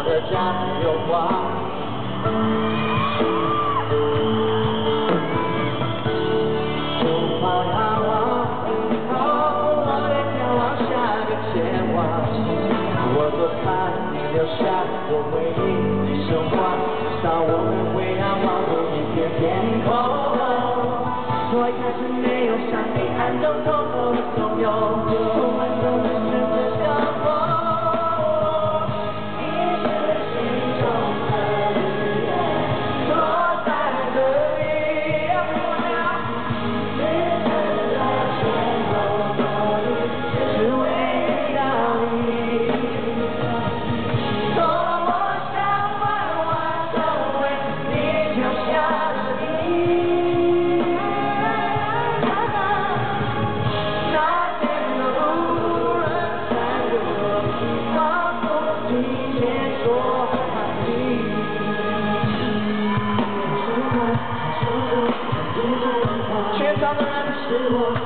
我的家有花。就怕它忘后，我得眺望下个牵挂。我多怕你留下我回忆的神话，至少我们会仰望同一片天空。我一开始没有像你暗中偷偷的怂恿，我们都是十指相逢。你是心中的日月，躲在这里，日升的天空落日，只是为了你。多么想弯弯成为你脚下的泥。全场的人是我。